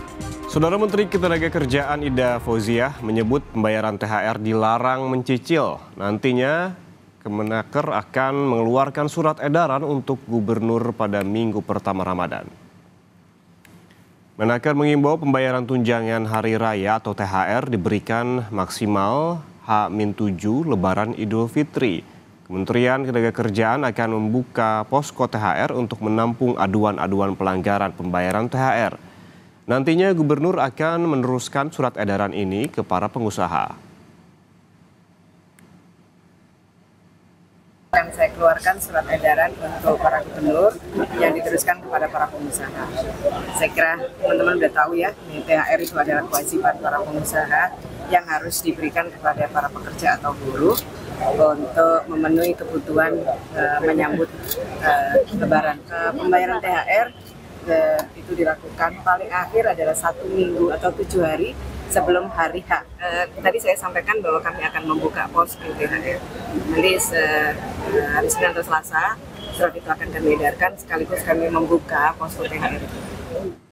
Saudara Menteri Ketenagakerjaan Ida Fauziah menyebut pembayaran THR dilarang mencicil. Nantinya Kemenaker akan mengeluarkan surat edaran untuk gubernur pada minggu pertama Ramadan. Menaker mengimbau pembayaran tunjangan hari raya atau THR diberikan maksimal H-7 Lebaran Idul Fitri. Kementerian Ketenagakerjaan akan membuka posko THR untuk menampung aduan-aduan pelanggaran pembayaran THR. Nantinya gubernur akan meneruskan surat edaran ini ke para pengusaha. Akan saya keluarkan surat edaran untuk para gubernur yang diteruskan kepada para pengusaha. Saya kira teman-teman sudah tahu ya, THR itu adalah kewajiban para pengusaha yang harus diberikan kepada para pekerja atau buruh untuk memenuhi kebutuhan menyambut Lebaran. Pembayaran THR itu dilakukan paling akhir adalah 1 minggu atau 7 hari sebelum hari H. Tadi saya sampaikan bahwa kami akan membuka posko THR. Nanti hari Senin atau Selasa surat itu akan kami edarkan sekaligus kami membuka posko THR itu.